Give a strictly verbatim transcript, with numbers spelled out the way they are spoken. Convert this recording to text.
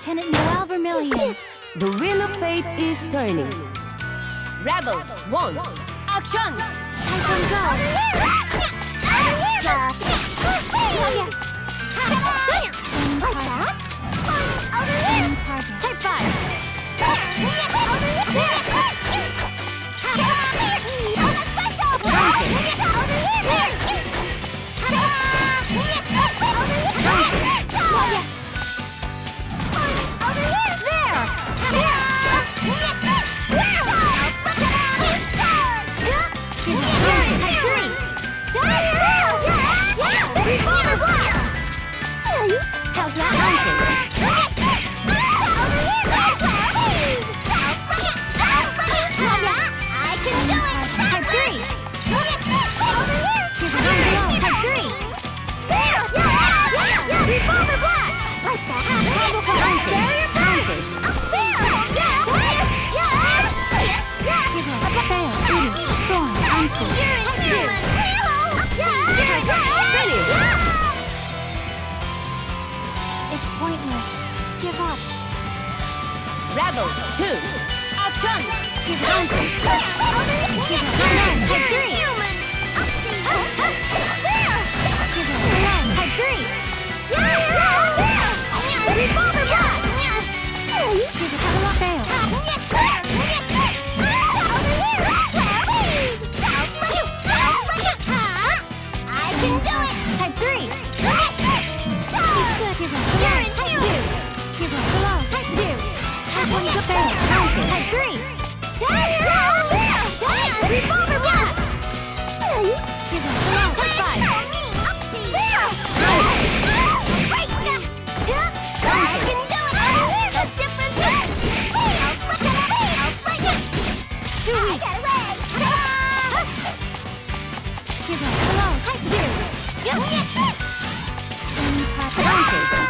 Lieutenant Noel Vermillion. The wheel of fate is turning. Rebel one, action! Typhoon go. Yes. Twin target. Twin target. Type five. How's that? I can do it! Type three! Type three! Revolver blast! Like that! Barrier blast! Fail! Storm! Answer! Type two! Finish! It's pointless. Give up. Rebel two, action! Give up. Give up. Type three. Give up. Type three. Revolver blast. Give up. Fail. I can do it. Type three. Give up. Type two. Give up. Below. Type two. Type one. Go fail. Type three. Revolver blast. Give up. Below. Type five. I can do it. The difference is too weak. Give up. Below. Type two. Twin target.